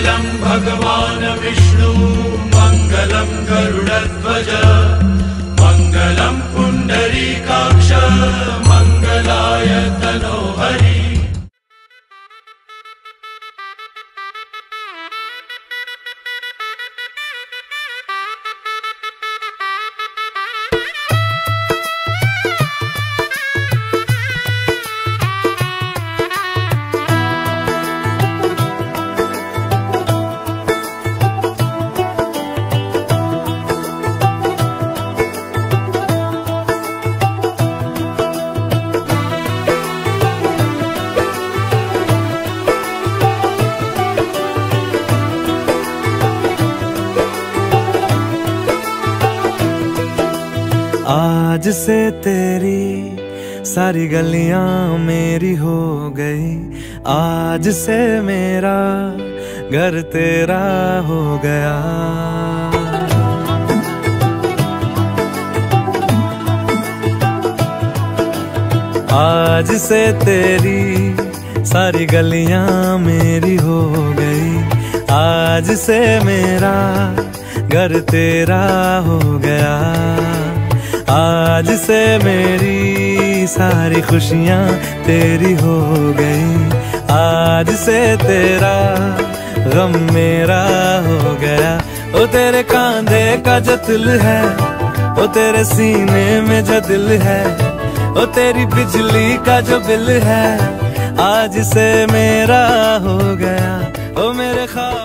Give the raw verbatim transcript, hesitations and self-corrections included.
मंगलम भगवान विष्णु मंगलम गरुड़ध्वज मंगलम पुंडरीकाक्ष मंगलाय तनोहरि। आज से तेरी सारी गलियां मेरी हो गई, आज से मेरा घर तेरा हो गया। आज से तेरी सारी गलियां मेरी हो गई, आज से मेरा घर तेरा हो गया। आज से मेरी सारी खुशियां तेरी हो गई, आज से तेरा गम मेरा हो गया। ओ तेरे कांधे का जो दिल है, ओ तेरे सीने में जो दिल है, ओ तेरी बिजली का जो बिल है, आज से मेरा हो गया। ओ मेरे ख्वाब